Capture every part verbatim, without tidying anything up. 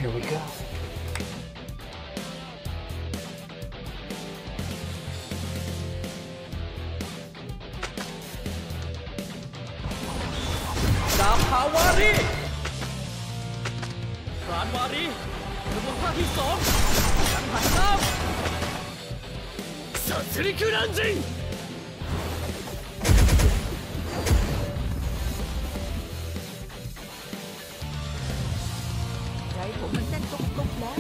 Here we go ดาบภาวารีพรานวารีกระบวนท่าที่สองกังหันน้ำสัตริคุรันจิงใจผมมันเต้นตุ๊บตุ๊บแล้ว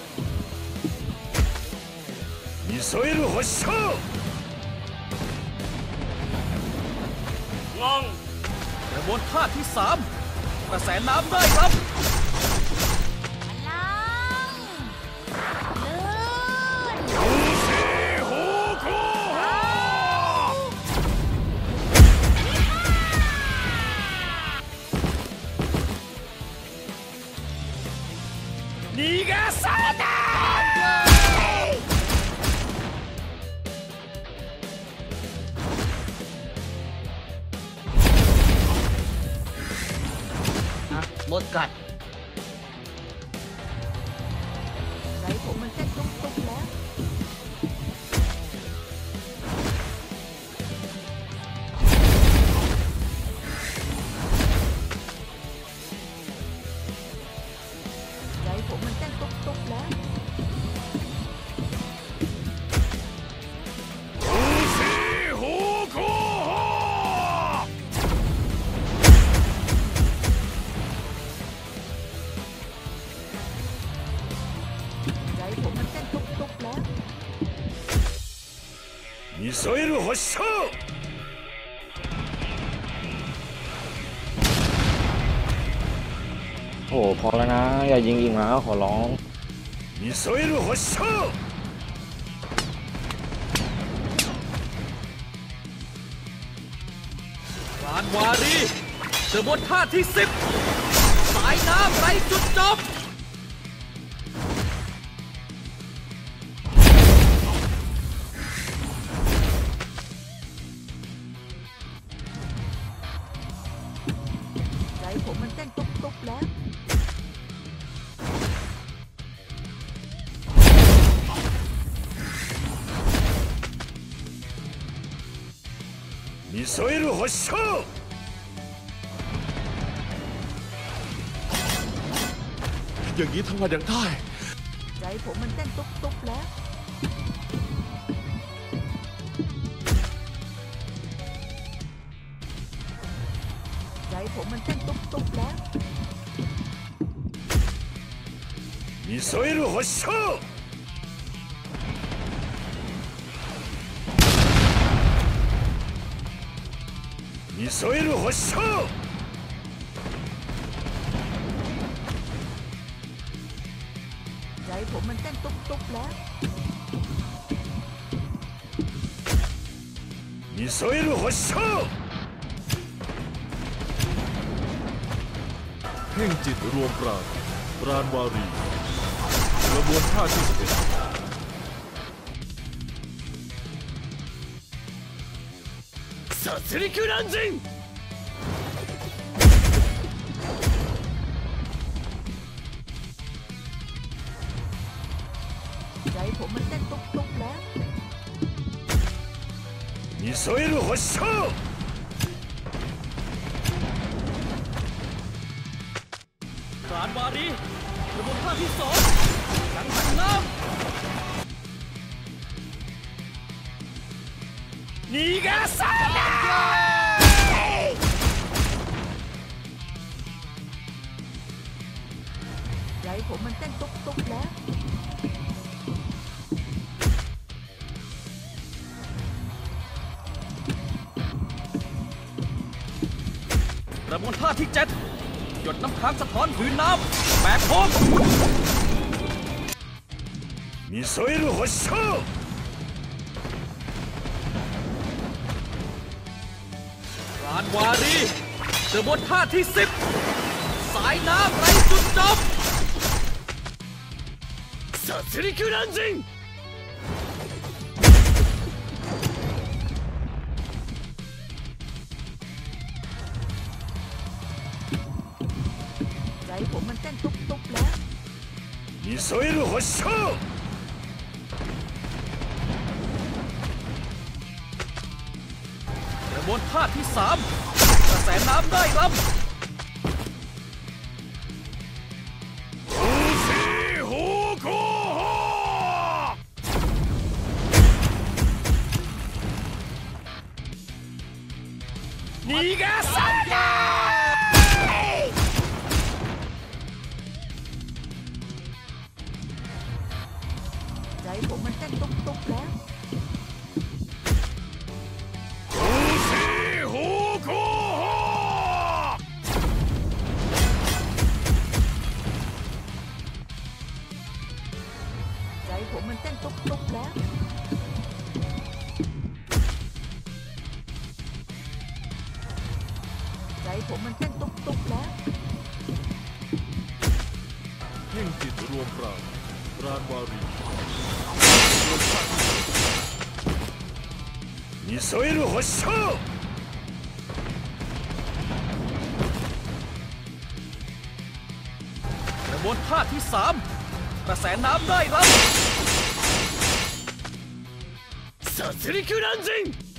ミサイル発射งองกระบวนท่าที่สามกระแสน้ำได้ครับ逃がさないมดกัดใจผมมันเต้นตุ๊บตุ๊บแล้วใจผมมันเต้นตุ๊บตุ๊บแล้วミサイル発射โอ้พอแล้วนะอย่ายิงอีกนะขอร้องミサイル発射พรานวารีกระบวนท่าที่สิบสายน้ำไรจุดจบผมมันเต้นตุ๊บตุ๊บแล้วミサイル発射อย่างนี้ทำงานยังได้ใจผมมันเต้นตุ๊บตุ๊บแล้วใจผมมันเต้นตุ๊บตุ๊บแล้วミサイル発射ミサイル発射ใจผมมันเต้นตุ๊บตุ๊บแล้วミサイル発射เพ่งจิตรวมปราณปราณวารีกระบวนท่าที่สิบเอ็ด殺戮乱陣ใจผมมันเต้นตุ๊บตุ๊บแล้วミサイル発射พรานวารีกระบวนท่าที่สองกังหันน้ำ逃がさないใจผมมันเต้นตุ๊บตุ๊บแล้วกระบวนท่าที่เจ็ดหยดน้ำค้างสะท้อนผืนน้ำแบกโค้งミサイル発射พรานวารีกระบวนท่าที่สิบสายน้ำไรจุดจบ殺戮乱陣ใจผมมันเต้นตุ๊บตุ๊บแล้วミサイル発射。 กระบวนท่าที่สามกระแสน้ำได้ลำ攻勢方向逃がさない。 ใจผมมันเต้นตุ๊กตุ๊กแล้ว攻勢方向ใจผมมันเต้นตุ๊กตุ๊กแล้ว ใจผมมันเต้นตุ๊กตุ๊กแล้วเพ่งจิตรวมปราณปราณวารีミサイル発射。 กระบวนท่าที่สามกระแสน้ำได้ลำ殺戮乱陣。